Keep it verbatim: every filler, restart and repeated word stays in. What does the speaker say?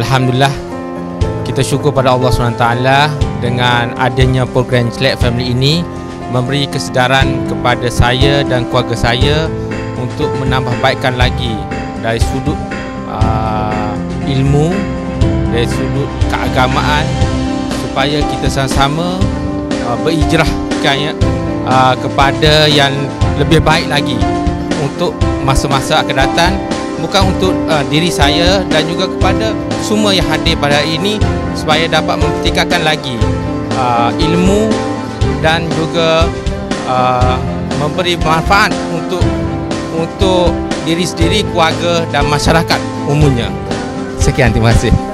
Alhamdulillah, kita syukur pada Allah subhanahu wa taala dengan adanya program Celak Family ini memberi kesedaran kepada saya dan keluarga saya untuk menambah baikkan lagi dari sudut uh, ilmu, dari sudut keagamaan, supaya kita sama-sama uh, berhijrah kan, ya, uh, kepada yang lebih baik lagi untuk masa-masa akan datang, bukan untuk uh, diri saya dan juga kepada semua yang hadir pada hari ini, supaya dapat mempertingkatkan lagi uh, ilmu dan juga uh, memberi manfaat untuk untuk diri sendiri, keluarga dan masyarakat umumnya. Sekian, terima kasih.